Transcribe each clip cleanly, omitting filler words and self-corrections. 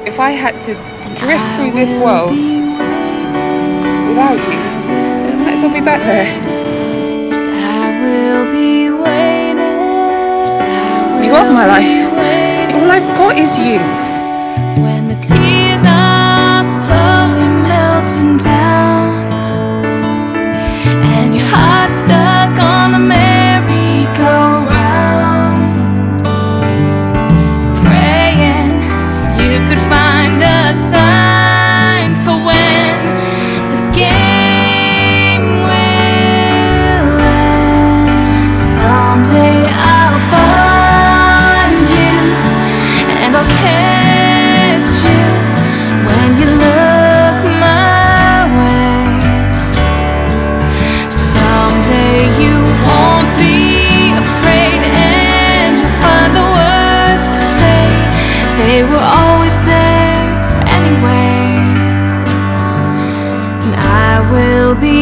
If I had to drift through this world without you, then I might as well be back there. You are my life. All I've got is you. When the tears are slowly melting down and your heart's stuck on the merry-go-round, praying you could find a sign for when this game will end. Someday I'll find you and I'll catch you when you look my way. Someday you won't be afraid and you'll find the words to say. They were always there anyway, and I will be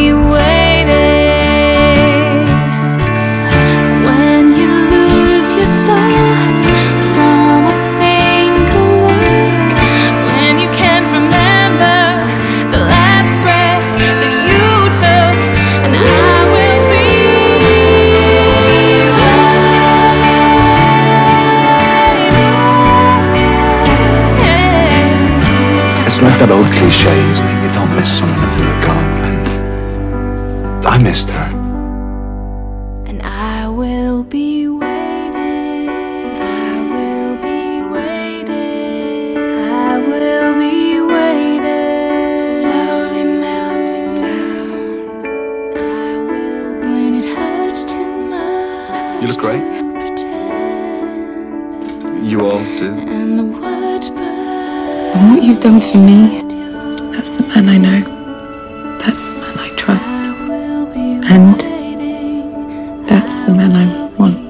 waiting. When you lose your thoughts from a single look, when you can't remember the last breath that you took, and I will be waiting. It's like that old cliche, isn't it? You don't miss someone until they're gone. And I missed her. And I will be waiting. I will be waiting. I will be waiting. Slowly melting down. I will be when it hurts too much. You look great. to pretend. You all do. And the words burn. And what you've done for me, that's the man I know. That's the man I trust. I will be And waiting. that's the man I want.